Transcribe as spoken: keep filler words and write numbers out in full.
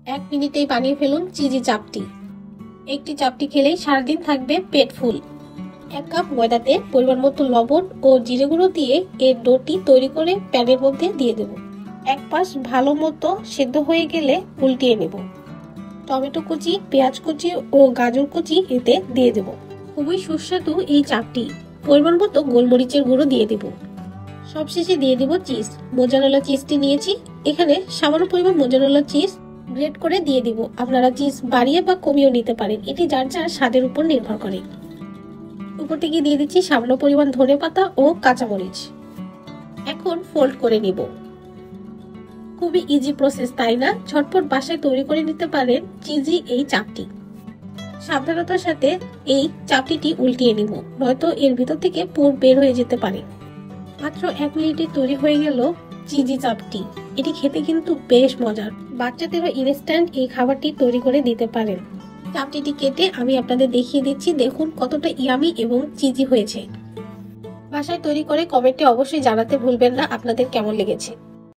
এক মিনিটেই বানিয়ে ফেলুন চিজি চাপটি। একটি চাপটি খেলেই সারাদিন থাকবে পেট ফুল। এক কাপ ময়দাতে পরিমাণ মতো লবণ ও জিরে গুঁড়ো দিয়ে এর ডোটি তৈরি করে প্যানের মধ্যে দিয়ে দেব। এক পাশ ভালো মতো সেদ্ধ হয়ে গেলে উল্টিয়ে নেব। টমেটো কুচি, পেঁয়াজ কুচি ও গাজর কুচি এতে দিয়ে দেব। খুবই সুস্বাদু এই চাপটি। পরিমাণ মতো গোলমরিচের গুঁড়ো দিয়ে দেব। সবশেষে দিয়ে দেব চিজ। মোজারেলা চিজটি নিয়েছি, এখানে সামান্য পরিমাণ মোজারেলা চিজ গ্রেট করে দিয়ে দিব। আপনারা চিজ বাড়িয়ে বা কমিয়েও নিতে পারেন, এটি যার যার স্বাদের উপর নির্ভর করে। উপর থেকে দিয়ে দিচ্ছি সামান্য পরিমাণ ধনেপাতা ও কাঁচামরিচ। এখন ফোল্ড করে নিব। খুবই ইজি প্রসেস, তাই না? ঝটপট বাসায় তৈরি করে নিতে পারেন চিজি এই চাপটি। সাবধানতার সাথে এই চাপটিটি উল্টিয়ে নিব, নয়তো এর ভিতর থেকে পুর বের হয়ে যেতে পারে। মাত্র এক মিনিটে তৈরি হয়ে গেল চিজি চাপটি। এটি খেতে কিন্তু বেশ মজার। বাচ্চাদেরও ইনস্ট্যান্ট এই খাবারটি তৈরি করে দিতে পারেন। চাপটিটি কেটে আমি আপনাদের দেখিয়ে দিচ্ছি, দেখুন কতটা ইয়ামি এবং চিজি হয়েছে। বাসায় তৈরি করে কমেন্টে অবশ্যই জানাতে ভুলবেন না আপনাদের কেমন লেগেছে।